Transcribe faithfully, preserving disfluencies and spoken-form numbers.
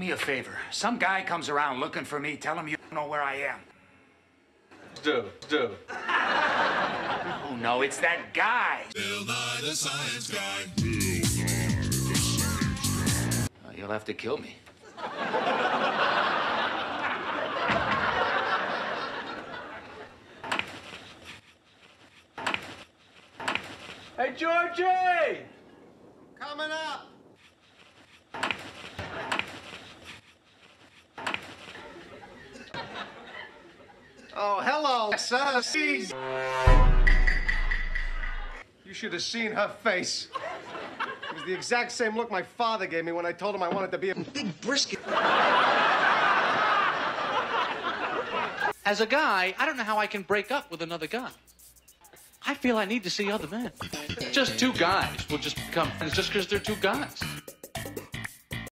me a favor. Some guy comes around looking for me. Tell him you don't know where I am. Do, do. Oh, no, it's that guy. Bill Nye the Science Guy. Uh, you'll have to kill me. Hey, Georgie! Coming up. Oh, hello, sir. You should have seen her face. It was the exact same look my father gave me when I told him I wanted to be a big brisket. As a guy, I don't know how I can break up with another guy. I feel I need to see other men. Just two guys will just become friends just because they're two guys.